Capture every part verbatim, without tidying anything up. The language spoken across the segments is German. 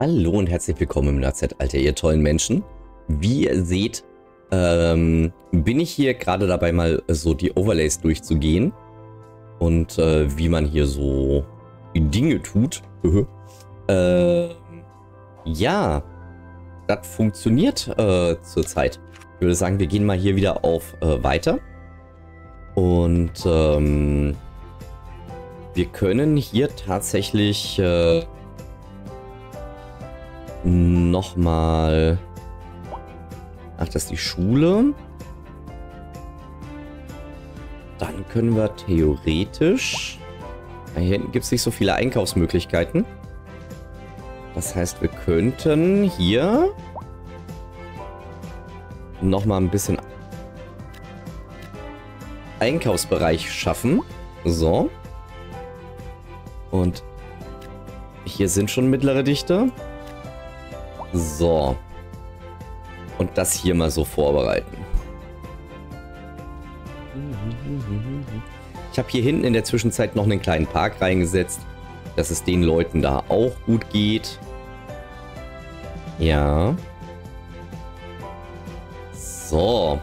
Hallo und herzlich willkommen im Nerd-Alter, ihr tollen Menschen. Wie ihr seht, ähm, bin ich hier gerade dabei, mal so die Overlays durchzugehen. Und äh, wie man hier so Dinge tut. äh, ja, das funktioniert äh, zurzeit. Ich würde sagen, wir gehen mal hier wieder auf äh, Weiter. Und ähm, wir können hier tatsächlich... Äh, Nochmal. Ach, das ist die Schule. Dann können wir theoretisch. Hier hinten gibt es nicht so viele Einkaufsmöglichkeiten. Das heißt, wir könnten hier nochmal ein bisschen Einkaufsbereich schaffen. So. Und hier sind schon mittlere Dichte. So. Und das hier mal so vorbereiten. Ich habe hier hinten in der Zwischenzeit noch einen kleinen Park reingesetzt, dass es den Leuten da auch gut geht. Ja. So.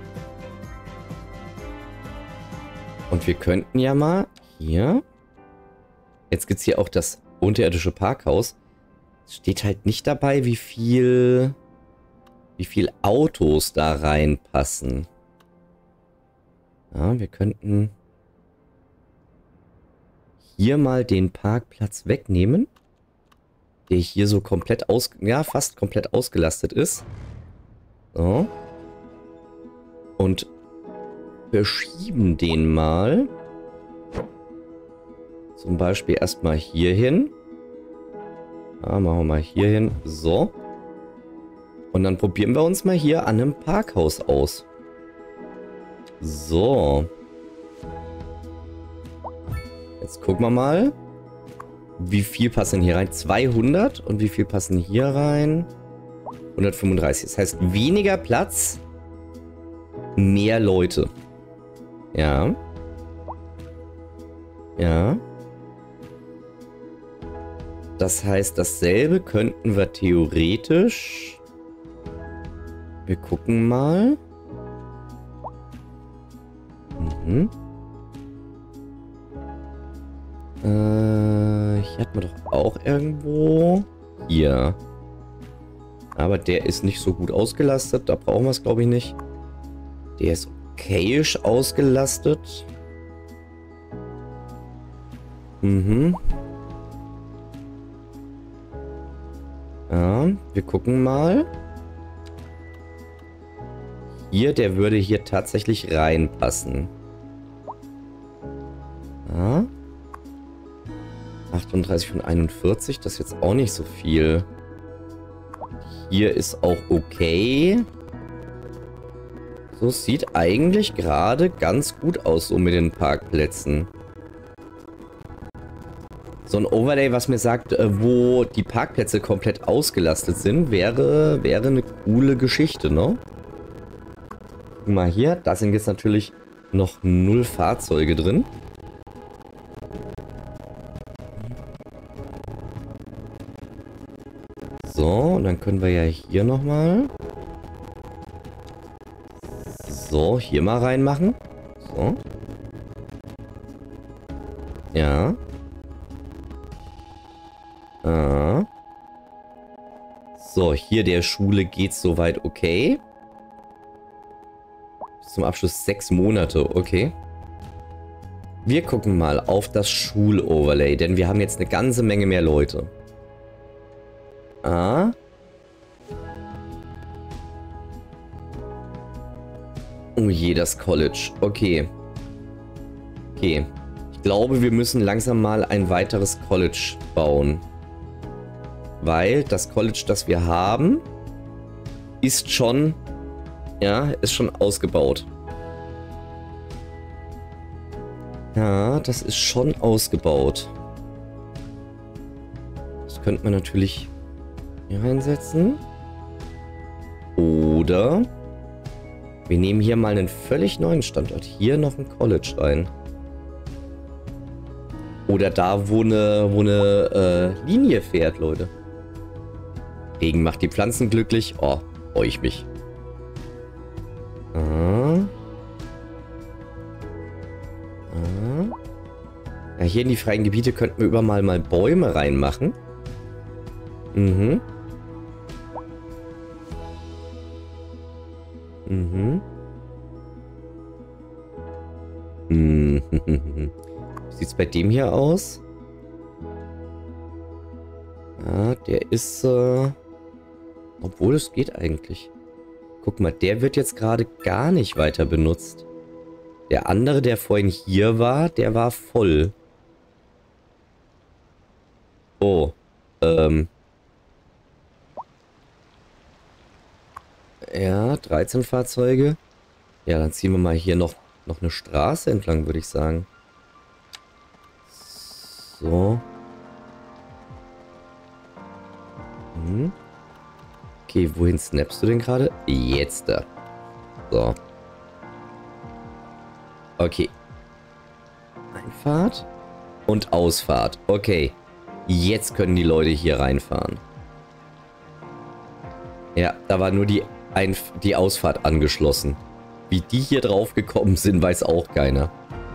Und wir könnten ja mal hier... Jetzt gibt es hier auch das unterirdische Parkhaus. Steht halt nicht dabei, wie viel, wie viel Autos da reinpassen. Ja, wir könnten hier mal den Parkplatz wegnehmen, der hier so komplett aus, ja, fast komplett ausgelastet ist. So. Und verschieben den mal. Zum Beispiel erstmal hier hin. Ja, machen wir mal hier hin. So. Und dann probieren wir uns mal hier an einem Parkhaus aus. So. Jetzt gucken wir mal. Wie viel passen hier rein? zweihundert. Und wie viel passen hier rein? hundertfünfunddreißig. Das heißt, weniger Platz, mehr Leute. Ja. Ja. Das heißt, dasselbe könnten wir theoretisch... Wir gucken mal. Mhm. Äh, hier hat man doch auch irgendwo... Hier. Aber der ist nicht so gut ausgelastet. Da brauchen wir es, glaube ich, nicht. Der ist okayisch ausgelastet. Mhm. Ja, wir gucken mal. Hier, der würde hier tatsächlich reinpassen. Ja. achtunddreißig von einundvierzig, das ist jetzt auch nicht so viel. Hier ist auch okay. So, sieht eigentlich gerade ganz gut aus, so mit den Parkplätzen. So ein Overlay, was mir sagt, wo die Parkplätze komplett ausgelastet sind, wäre, wäre eine coole Geschichte, ne? Guck mal hier, da sind jetzt natürlich noch null Fahrzeuge drin. So, und dann können wir ja hier nochmal. So, hier mal reinmachen. So. Ja. Ah. So, hier der Schule geht's soweit okay. Bis zum Abschluss sechs Monate, okay. Wir gucken mal auf das Schuloverlay, denn wir haben jetzt eine ganze Menge mehr Leute. Ah. Oh je, das College. Okay. Okay. Ich glaube, wir müssen langsam mal ein weiteres College bauen. Weil das College, das wir haben, ist schon, ja, ist schon ausgebaut. Ja, das ist schon ausgebaut. Das könnte man natürlich hier reinsetzen. Oder wir nehmen hier mal einen völlig neuen Standort. Hier noch ein College rein. Oder da, wo eine, wo eine äh, Linie fährt, Leute. Regen macht die Pflanzen glücklich. Oh, freue ich mich. Ah. Ah. Ja, hier in die freien Gebiete könnten wir überall mal Bäume reinmachen. Mhm. Mhm. Mhm. Wie sieht's bei dem hier aus? Ja, der ist, äh... obwohl, es geht eigentlich. Guck mal, der wird jetzt gerade gar nicht weiter benutzt. Der andere, der vorhin hier war, der war voll. Oh. Ähm. Ja, dreizehn Fahrzeuge. Ja, dann ziehen wir mal hier noch, noch eine Straße entlang, würde ich sagen. So. Hm. Okay, wohin snappst du denn gerade? Jetzt da. So. Okay. Einfahrt und Ausfahrt. Okay. Jetzt können die Leute hier reinfahren. Ja, da war nur die, Einf die Ausfahrt angeschlossen. Wie die hier drauf gekommen sind, weiß auch keiner.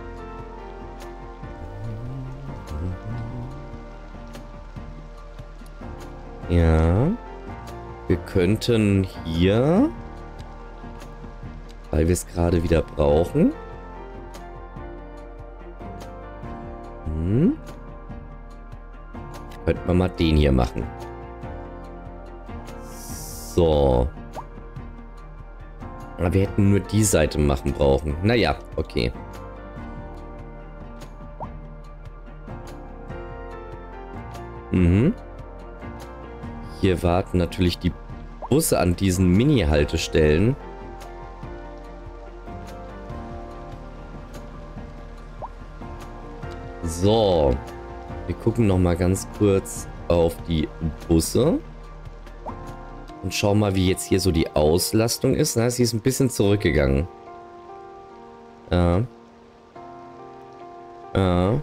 Ja. Wir könnten hier, weil wir es gerade wieder brauchen. Hm. Könnten wir mal den hier machen. So. Aber wir hätten nur die Seite machen brauchen. Naja, okay. Mhm. Hier warten natürlich die Busse an diesen Mini-Haltestellen. So. Wir gucken noch mal ganz kurz auf die Busse. Und schauen mal, wie jetzt hier so die Auslastung ist. Na, sie ist ein bisschen zurückgegangen. Ja. Ja.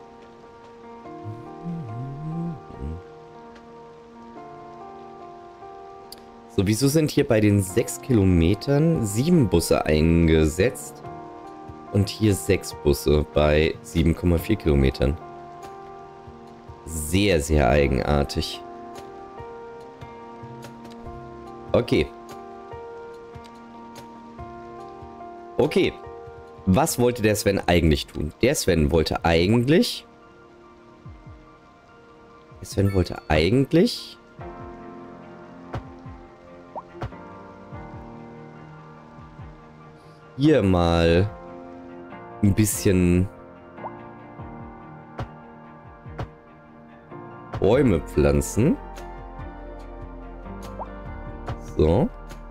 So, wieso sind hier bei den sechs Kilometern sieben Busse eingesetzt? Und hier sechs Busse bei sieben Komma vier Kilometern. Sehr, sehr eigenartig. Okay. Okay. Was wollte der Sven eigentlich tun? Der Sven wollte eigentlich... Der Sven wollte eigentlich... Hier mal... ein bisschen... Bäume pflanzen. So.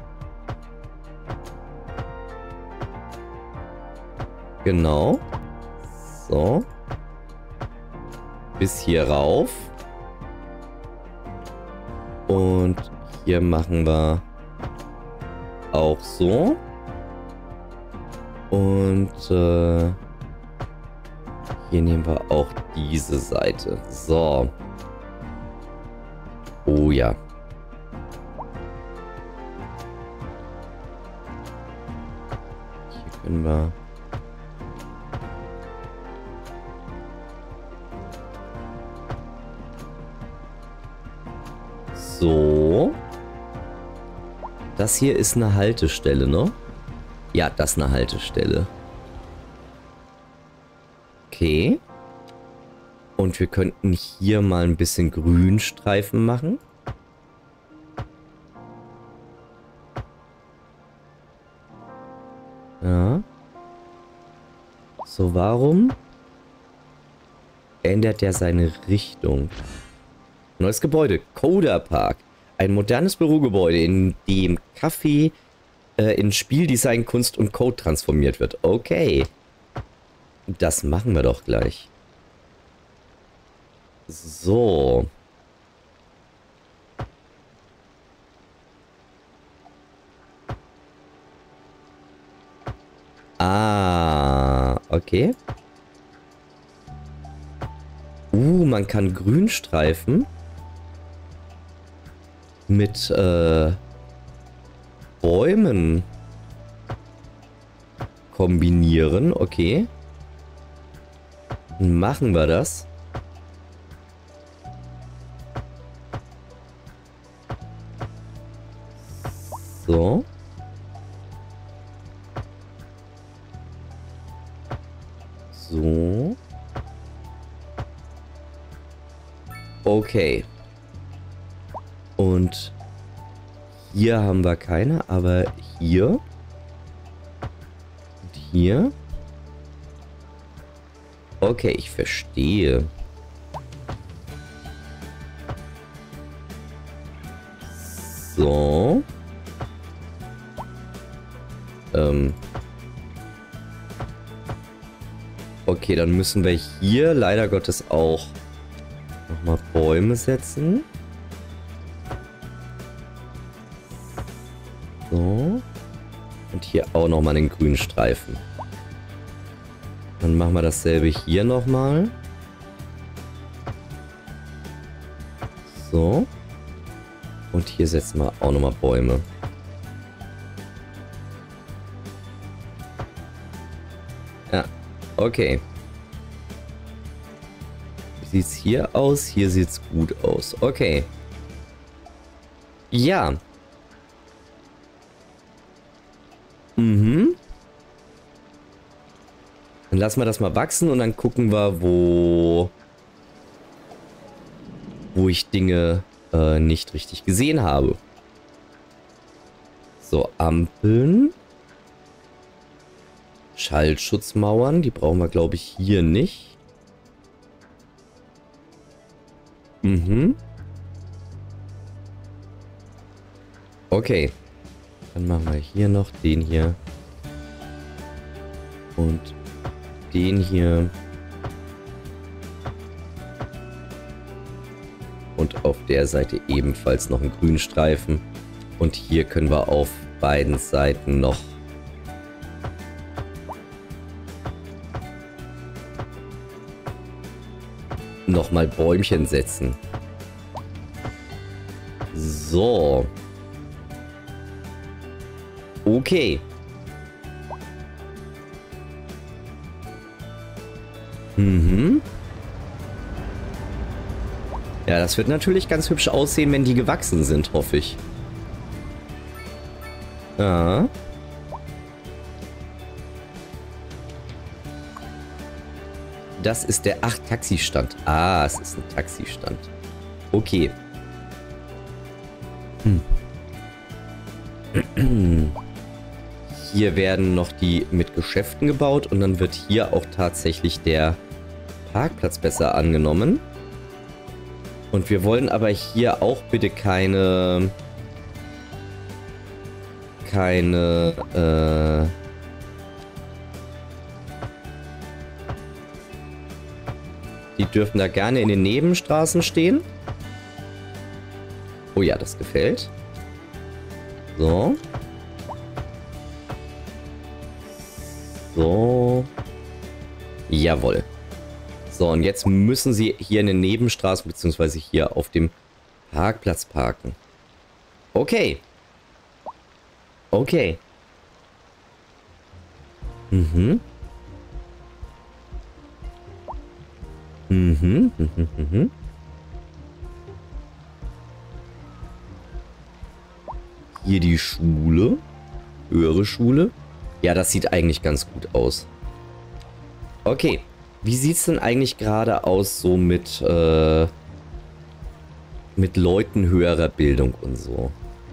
Genau. So. Bis hier rauf. Und hier machen wir auch so. Und äh, hier nehmen wir auch diese Seite. So. Oh ja. Hier können wir... So. Das hier ist eine Haltestelle, ne? Ja, das ist eine Haltestelle. Okay. Und wir könnten hier mal ein bisschen Grünstreifen machen. Ja. So, warum ändert er seine Richtung? Neues Gebäude. Coda Park. Ein modernes Bürogebäude, in dem Kaffee äh, in Spieldesign, Kunst und Code transformiert wird. Okay. Das machen wir doch gleich. So. Ah, okay. Uh, man kann Grünstreifen mit äh, Bäumen kombinieren. Okay. Machen wir das. So. So. Okay. Und hier haben wir keine, aber hier und hier. Okay, ich verstehe. So. Ähm. Okay, dann müssen wir hier leider Gottes auch nochmal Bäume setzen. So. Und hier auch nochmal den grünen Streifen. Dann machen wir dasselbe hier nochmal. So. Und hier setzen wir auch nochmal Bäume. Ja, okay. Wie sieht es hier aus? Hier sieht es gut aus. Okay. Ja. Mhm. Dann lassen wir das mal wachsen und dann gucken wir, wo, wo ich Dinge äh, nicht richtig gesehen habe. So, Ampeln. Schallschutzmauern, die brauchen wir, glaube ich, hier nicht. Mhm. Okay. Dann machen wir hier noch den hier. Und den hier. Und auf der Seite ebenfalls noch einen grünen Streifen. Und hier können wir auf beiden Seiten noch nochmal Bäumchen setzen. So. Okay. Mhm. Ja, das wird natürlich ganz hübsch aussehen, wenn die gewachsen sind, hoffe ich. Ja. Das ist der... Ach, Taxistand. Ah, es ist ein Taxistand. Okay. Hm. Hier werden noch die mit Geschäften gebaut und dann wird hier auch tatsächlich der Parkplatz besser angenommen. Und wir wollen aber hier auch bitte keine... Keine... Äh... Die dürfen da gerne in den Nebenstraßen stehen. Oh ja, das gefällt. So. So. Jawohl. So, und jetzt müssen sie hier in den Nebenstraßen beziehungsweise hier auf dem Parkplatz parken. Okay. Okay. Mhm. Mhm. Mhm. Mhm. Hier die Schule. Höhere Schule. Ja, das sieht eigentlich ganz gut aus. Okay. Wie sieht es denn eigentlich gerade aus so mit, äh, mit Leuten höherer Bildung und so?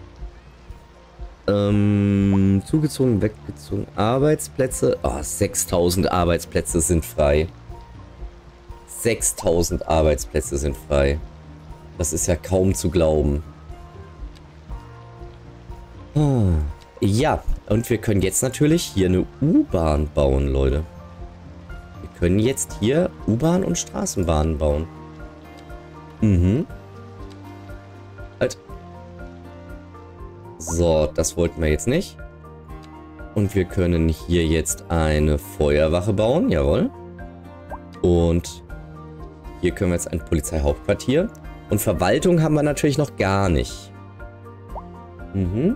Ähm, zugezogen, weggezogen, Arbeitsplätze. Oh, sechstausend Arbeitsplätze sind frei. sechstausend Arbeitsplätze sind frei. Das ist ja kaum zu glauben. Ah, ja, und wir können jetzt natürlich hier eine U-Bahn bauen, Leute. Wir können jetzt hier U-Bahn und Straßenbahnen bauen. Mhm. Halt. So, das wollten wir jetzt nicht. Und wir können hier jetzt eine Feuerwache bauen, jawohl. Und hier können wir jetzt ein Polizeihauptquartier. Und Verwaltung haben wir natürlich noch gar nicht. Mhm.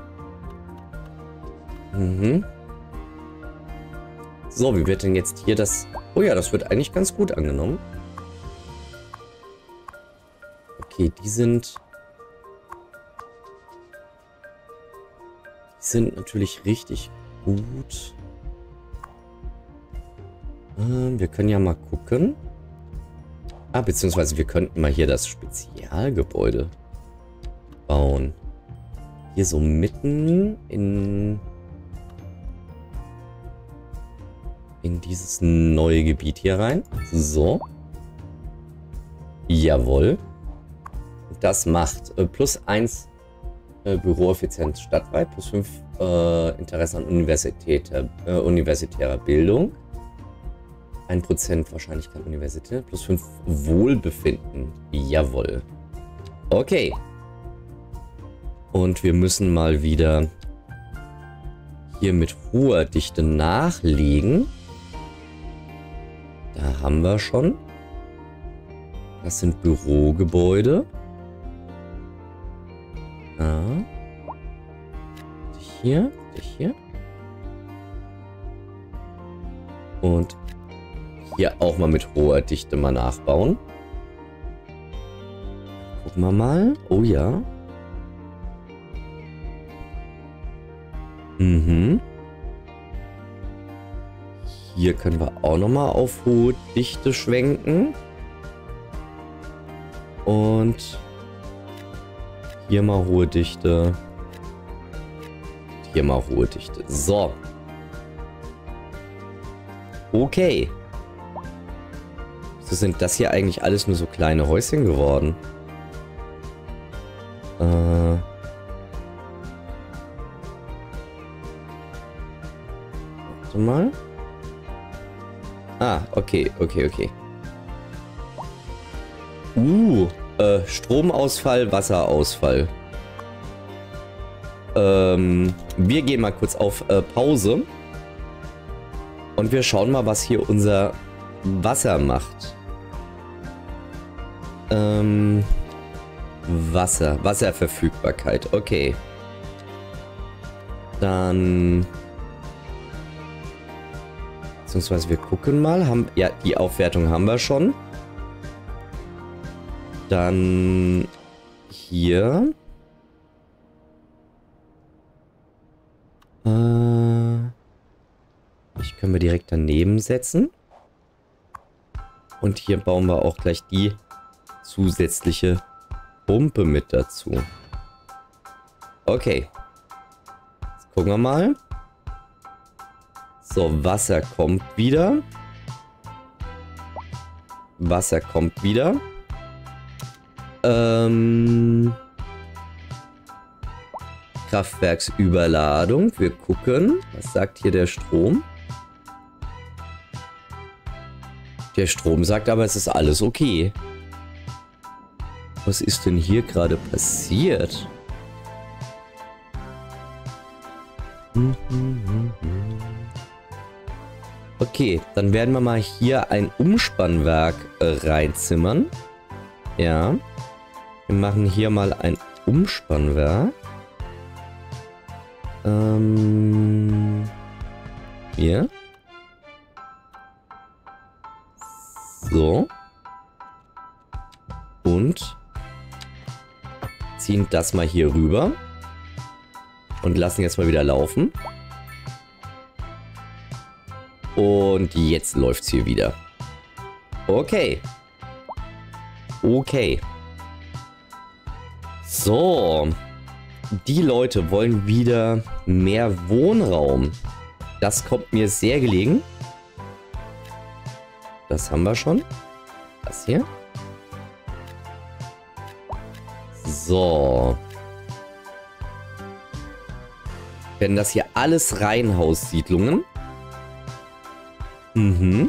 Mhm. So, wie wird denn jetzt hier das... Oh ja, das wird eigentlich ganz gut angenommen. Okay, die sind... Die sind natürlich richtig gut. Ähm, wir können ja mal gucken. Ah, beziehungsweise wir könnten mal hier das Spezialgebäude bauen. Hier so mitten in... in dieses neue Gebiet hier rein. So. Jawohl. Das macht äh, plus eins äh, Büroeffizienz stadtweit, plus fünf äh, Interesse an Universität, äh, universitärer Bildung. ein Prozent Wahrscheinlichkeit Universität, plus fünf Wohlbefinden. Jawohl. Okay. Und wir müssen mal wieder hier mit hoher Dichte nachlegen. Da haben wir schon. Das sind Bürogebäude. Ah. Dich hier, dich hier. Und hier auch mal mit hoher Dichte mal nachbauen. Gucken wir mal. Oh ja. Mhm. Hier können wir auch nochmal auf hohe Dichte schwenken. Und hier mal hohe Dichte. Hier mal hohe Dichte. So. Okay. So sind das hier eigentlich alles nur so kleine Häuschen geworden. Äh. Warte mal. Ah, okay, okay, okay. Uh, äh, Stromausfall, Wasserausfall. Ähm, wir gehen mal kurz auf äh, Pause. Und wir schauen mal, was hier unser Wasser macht. Ähm, Wasser, Wasserverfügbarkeit, okay. Dann... Beziehungsweise wir gucken mal, haben, ja, die Aufwertung haben wir schon. Dann hier. Äh, ich können wir direkt daneben setzen. Und hier bauen wir auch gleich die zusätzliche Pumpe mit dazu. Okay. Jetzt gucken wir mal. So, Wasser kommt wieder. Wasser kommt wieder. Ähm, Kraftwerksüberladung. Wir gucken. Was sagt hier der Strom? Der Strom sagt aber, es ist alles okay. Was ist denn hier gerade passiert? Okay, dann werden wir mal hier ein Umspannwerk äh, reinzimmern. Ja. Wir machen hier mal ein Umspannwerk. Ähm. Hier. So. Und ziehen das mal hier rüber. Und lassen jetzt mal wieder laufen. Und jetzt läuft es hier wieder. Okay. Okay. So. Die Leute wollen wieder mehr Wohnraum. Das kommt mir sehr gelegen. Das haben wir schon. Das hier. So. Werden das hier alles Reihenhaussiedlungen? Mhm.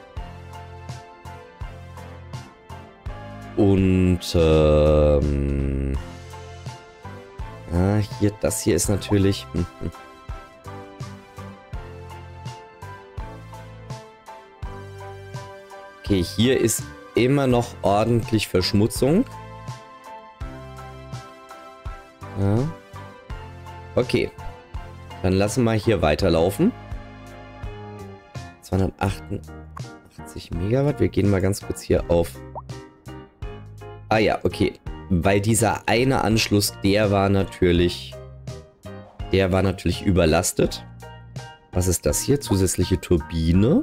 Und, ähm... ah, hier, das hier ist natürlich... Hm, hm. Okay, hier ist immer noch ordentlich Verschmutzung. Ja. Okay. Dann lassen wir hier weiterlaufen. zweihundertachtundachtzig Megawatt. Wir gehen mal ganz kurz hier auf... Ah ja, okay. Weil dieser eine Anschluss, der war natürlich... Der war natürlich überlastet. Was ist das hier? Zusätzliche Turbine.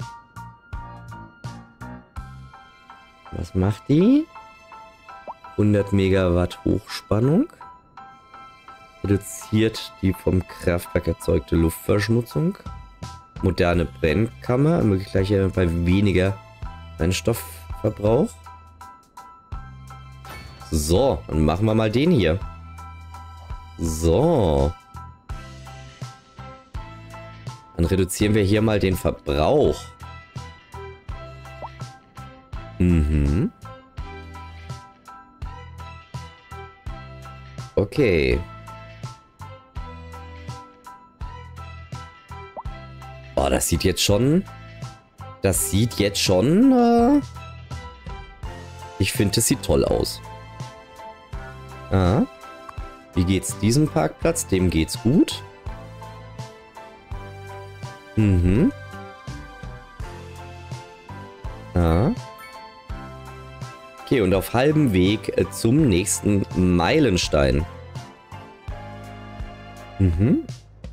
Was macht die? hundert Megawatt Hochspannung. Reduziert die vom Kraftwerk erzeugte Luftverschmutzung. Moderne Brennkammer. Ermöglicht gleich bei weniger Brennstoffverbrauch. So, dann machen wir mal den hier. So. Dann reduzieren wir hier mal den Verbrauch. Mhm. Okay. Oh, das sieht jetzt schon... Das sieht jetzt schon... Äh, ich finde, das sieht toll aus. Ah. Wie geht's diesem Parkplatz? Dem geht's gut. Mhm. Ah. Okay, und auf halbem Weg äh, zum nächsten Meilenstein. Mhm.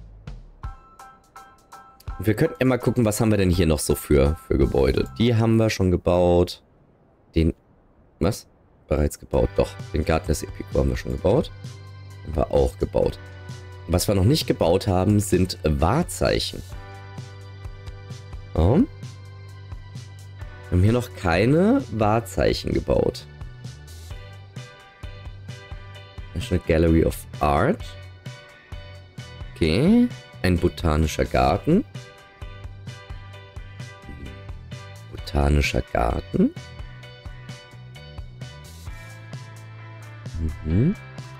Wir könnten ja mal gucken, was haben wir denn hier noch so für, für Gebäude. Die haben wir schon gebaut. Den... Was? Bereits gebaut. Doch, den Garten des Epico haben wir schon gebaut. Haben wir auch gebaut. Was wir noch nicht gebaut haben, sind Wahrzeichen. Oh. Wir haben hier noch keine Wahrzeichen gebaut. National Gallery of Art. Okay. Ein botanischer Garten. Botanischer Garten. Mhm.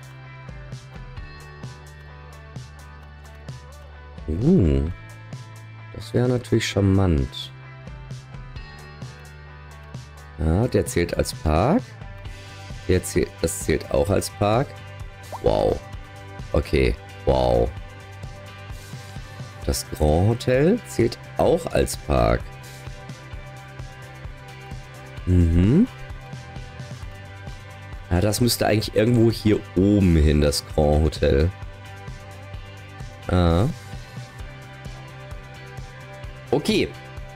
Uh. Das wäre natürlich charmant. Ja, der zählt als Park. Der zählt, das zählt auch als Park. Wow. Okay, wow. Das Grand Hotel zählt auch als Park. Mhm. Ja, das müsste eigentlich irgendwo hier oben hin, das Grand Hotel. Ah. Okay.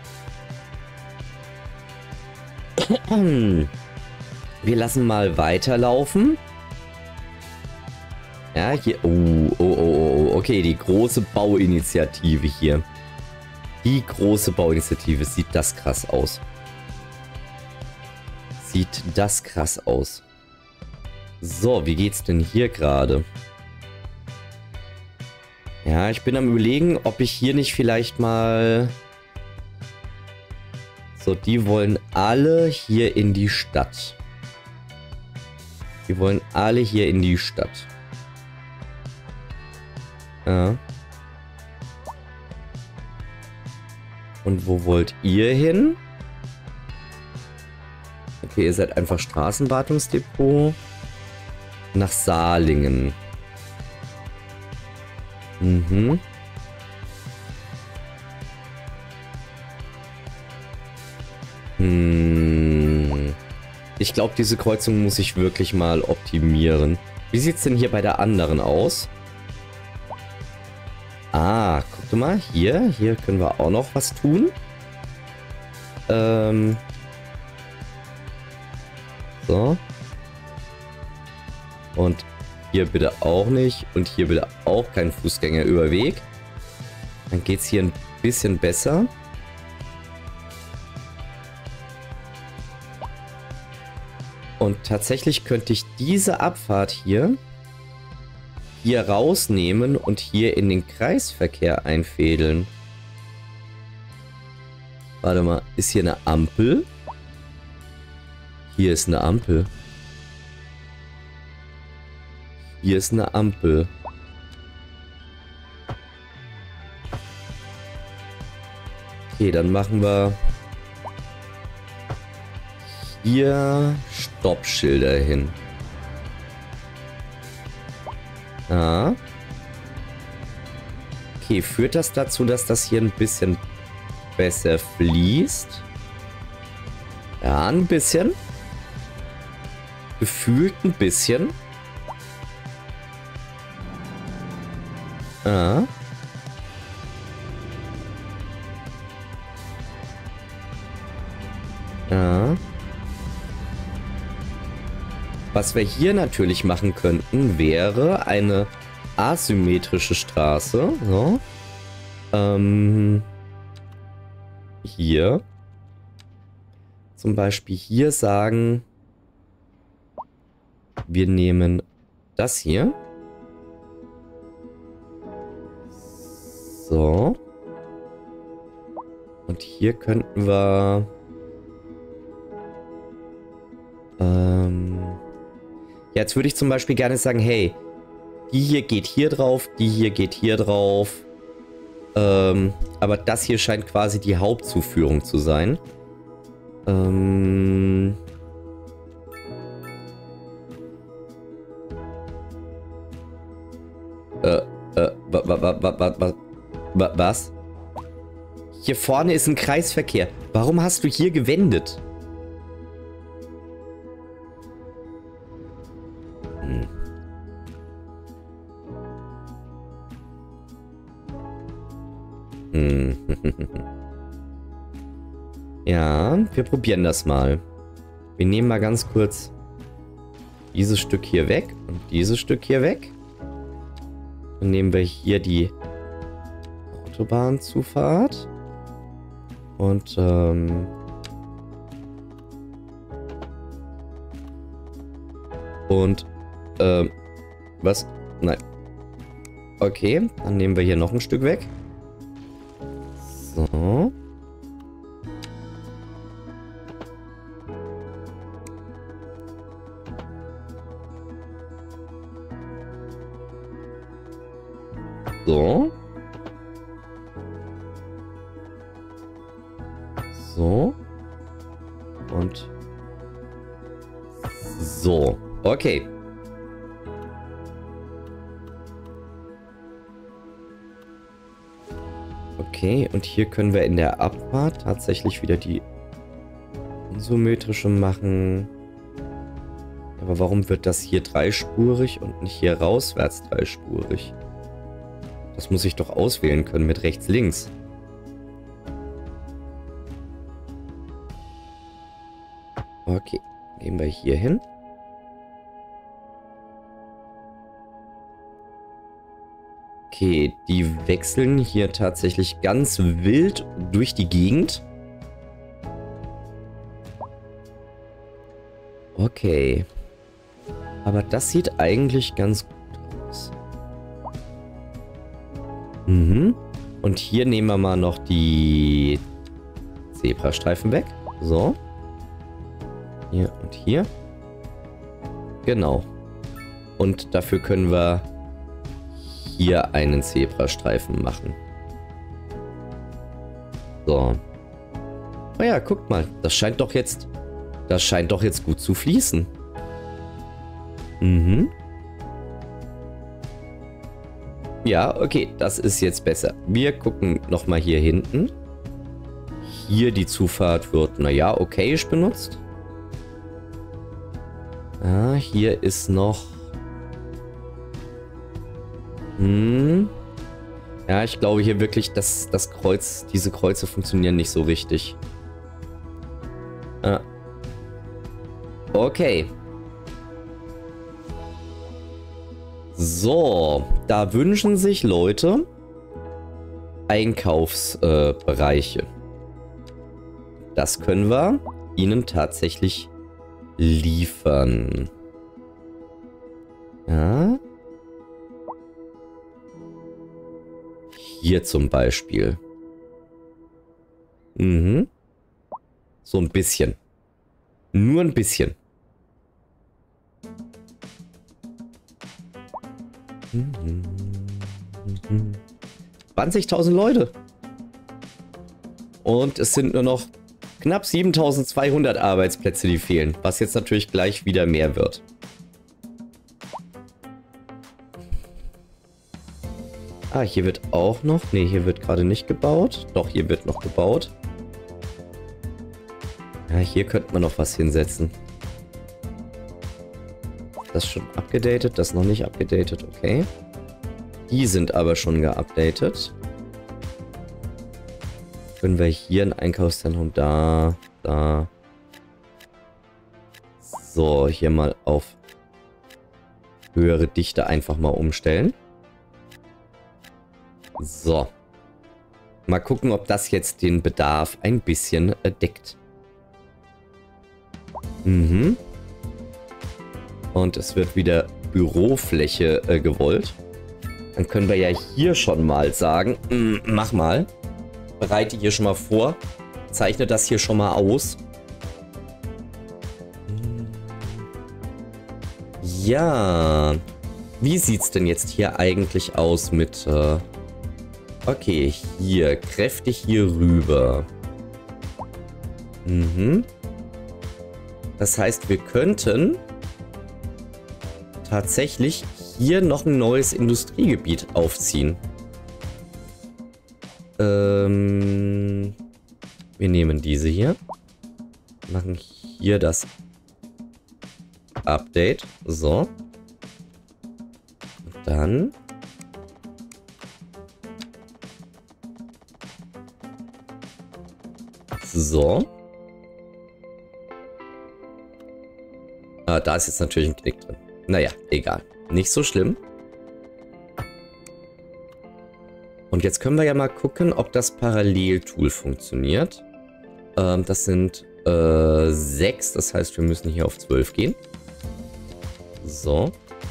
Wir lassen mal weiterlaufen. Ja, hier... Oh, oh, oh, oh, okay, die große Bauinitiative hier. Die große Bauinitiative. Sieht das krass aus. Sieht das krass aus. So, wie geht's denn hier gerade? Ja, ich bin am Überlegen, ob ich hier nicht vielleicht mal... So, die wollen alle hier in die Stadt. Die wollen alle hier in die Stadt. Ja. Und wo wollt ihr hin? Okay, ihr seid einfach Straßenwartungsdepot. Nach Salingen. Mhm. Hm. Ich glaube, diese Kreuzung muss ich wirklich mal optimieren. Wie sieht es denn hier bei der anderen aus? Ah, guck mal, hier. Hier können wir auch noch was tun. Ähm. So. Und hier bitte auch nicht. Und hier bitte auch kein Fußgängerüberweg. Dann geht es hier ein bisschen besser. Und tatsächlich könnte ich diese Abfahrt hier hier rausnehmen und hier in den Kreisverkehr einfädeln. Warte mal, ist hier eine Ampel? Hier ist eine Ampel. Hier ist eine Ampel. Okay, dann machen wir hier Stoppschilder hin. Ja. Okay, führt das dazu, dass das hier ein bisschen besser fließt? Ja, ein bisschen. Gefühlt ein bisschen. Ah. Ja. Was wir hier natürlich machen könnten, wäre eine asymmetrische Straße. So. Ähm, hier. Zum Beispiel hier sagen, wir nehmen das hier. So. Und hier könnten wir... Ähm... Ja, jetzt würde ich zum Beispiel gerne sagen, hey, die hier geht hier drauf, die hier geht hier drauf. Ähm, aber das hier scheint quasi die Hauptzuführung zu sein. Ähm... Äh, äh, wa, wa, wa, wa, wa, wa, was? Hier vorne ist ein Kreisverkehr. Warum hast du hier gewendet? Hm. Hm. Ja, wir probieren das mal. Wir nehmen mal ganz kurz dieses Stück hier weg und dieses Stück hier weg. Dann nehmen wir hier die Autobahnzufahrt. Und, ähm... Und, ähm... Was? Nein. Okay, dann nehmen wir hier noch ein Stück weg. So. So. So. Und so. Okay. Okay, und hier können wir in der Abfahrt tatsächlich wieder die unsymmetrische machen. Aber warum wird das hier dreispurig und nicht hier rauswärts dreispurig? Das muss ich doch auswählen können mit rechts, links. Okay, gehen wir hier hin. Okay, die wechseln hier tatsächlich ganz wild durch die Gegend. Okay. Aber das sieht eigentlich ganz gut aus. Mhm. Und hier nehmen wir mal noch die Zebrastreifen weg. So. Hier und hier. Genau. Und dafür können wir hier einen Zebrastreifen machen. So. Oh ja, guckt mal. Das scheint doch jetzt... Das scheint doch jetzt gut zu fließen. Mhm. Ja, okay. Das ist jetzt besser. Wir gucken nochmal hier hinten. Hier die Zufahrt wird, naja, okayisch benutzt. Ah, hier ist noch... Hm. Ja, ich glaube hier wirklich, dass das Kreuz, diese Kreuze funktionieren nicht so richtig. Ah. Okay. So, da wünschen sich Leute Einkaufsbereiche. Äh, das können wir ihnen tatsächlich liefern. Ja. Hier zum Beispiel. Mhm. So ein bisschen. Nur ein bisschen. Mhm. Mhm. zwanzigtausend Leute. Und es sind nur noch knapp siebentausendzweihundert Arbeitsplätze, die fehlen. Was jetzt natürlich gleich wieder mehr wird. Ah, hier wird auch noch... Ne, hier wird gerade nicht gebaut. Doch, hier wird noch gebaut. Ja, hier könnte man noch was hinsetzen. Das ist schon abgedatet, das noch nicht abgedatet, okay. Die sind aber schon geupdatet. Können wir hier ein Einkaufszentrum da, da. So, hier mal auf höhere Dichte einfach mal umstellen. So. Mal gucken, ob das jetzt den Bedarf ein bisschen äh, deckt. Mhm. Und es wird wieder Bürofläche äh, gewollt. Dann können wir ja hier schon mal sagen, mh, mach mal. Bereite hier schon mal vor. Zeichne das hier schon mal aus. Ja. Wie sieht's denn jetzt hier eigentlich aus mit... Äh okay, hier. Kräftig hier rüber. Mhm. Das heißt, wir könnten tatsächlich hier noch ein neues Industriegebiet aufziehen. Ähm, wir nehmen diese hier. Machen hier das Update. So. Und dann... So. Ah, da ist jetzt natürlich ein Knick drin. Naja, egal. Nicht so schlimm. Und jetzt können wir ja mal gucken, ob das Paralleltool funktioniert. Ähm, das sind äh, sechs, das heißt, wir müssen hier auf zwölf gehen. So.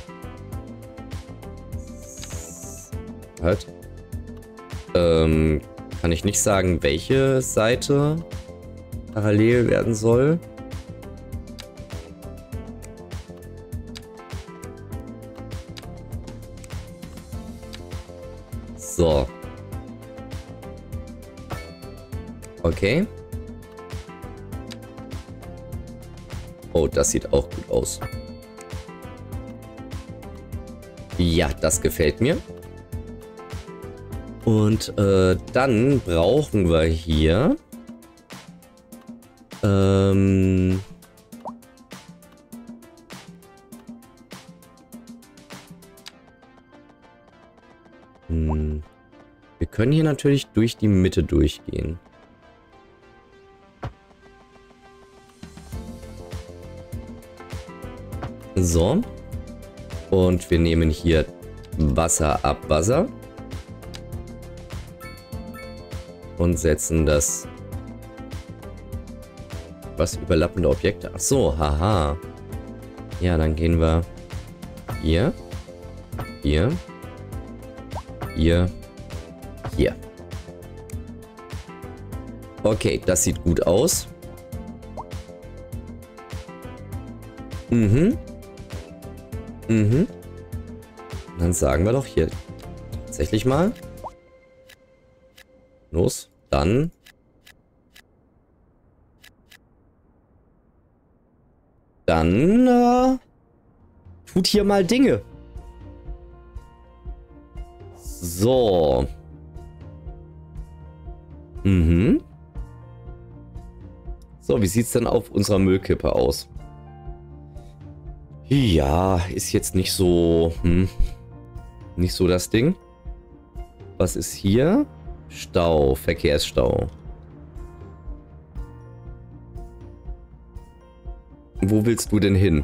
Halt. Ähm, kann ich nicht sagen, welche Seite parallel werden soll. So. Okay. Oh, das sieht auch gut aus. Ja, das gefällt mir. Und äh, dann brauchen wir hier ähm, hm, wir können hier natürlich durch die Mitte durchgehen. So. Und wir nehmen hier Wasserabwasser. Und setzen das... Was überlappende Objekte? Ach so, haha. Ja, dann gehen wir hier, hier, hier, hier. Okay, das sieht gut aus. Mhm. Mhm. Dann sagen wir doch hier tatsächlich mal. Los, dann. Dann äh, tut hier mal Dinge. So. Mhm. So, wie sieht es denn auf unserer Müllkippe aus? Ja, ist jetzt nicht so, hm, nicht so das Ding. Was ist hier? Stau, Verkehrsstau. Wo willst du denn hin?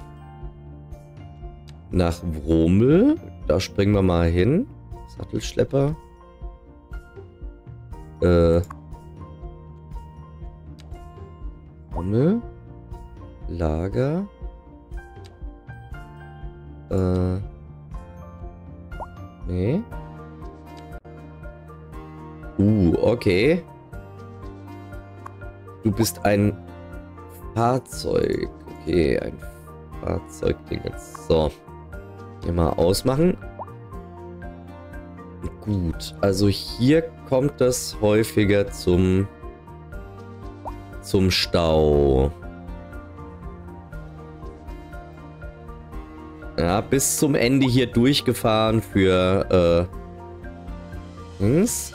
Nach Wromel. Da springen wir mal hin. Sattelschlepper. Äh. Wromel. Lager. Äh. Nee. Uh, okay. Du bist ein Fahrzeug. Okay, ein Fahrzeugding jetzt. So. Hier mal ausmachen. Gut, also hier kommt es häufiger zum zum Stau. Ja, bis zum Ende hier durchgefahren für Hm.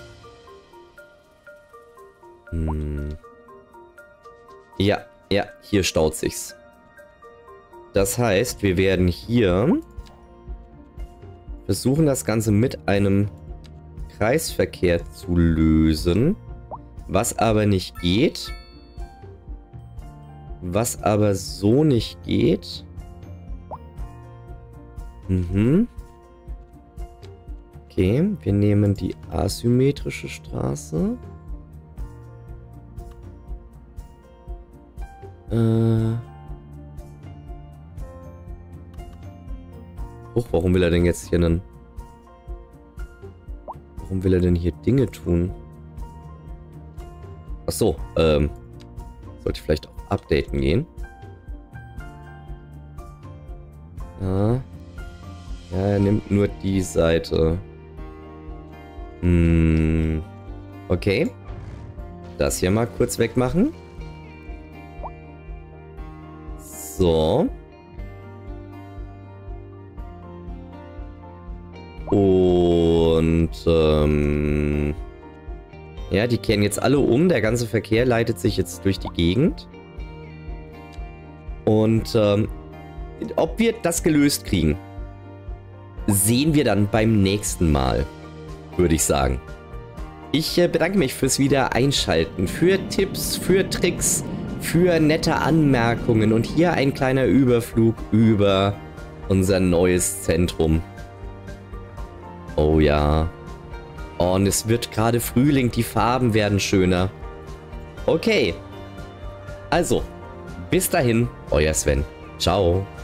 Ja, ja, hier staut sich's. Das heißt, wir werden hier versuchen, das Ganze mit einem Kreisverkehr zu lösen. Was aber nicht geht. Was aber so nicht geht. Mhm. Okay, wir nehmen die asymmetrische Straße. Äh. Huch, warum will er denn jetzt hier einen... Warum will er denn hier Dinge tun? Ach so, ähm... sollte ich vielleicht auch updaten gehen. Ja. Ja, er nimmt nur die Seite. Hm. Okay. Das hier mal kurz wegmachen. So. Und, ähm... ja, die kehren jetzt alle um. Der ganze Verkehr leitet sich jetzt durch die Gegend. Und, ähm... ob wir das gelöst kriegen, sehen wir dann beim nächsten Mal, würde ich sagen. Ich äh, bedanke mich fürs Wiedereinschalten, für Tipps, für Tricks, für nette Anmerkungen und hier ein kleiner Überflug über unser neues Zentrum. Oh ja. Oh, und es wird gerade Frühling, die Farben werden schöner. Okay. Also, bis dahin, euer Sven. Ciao.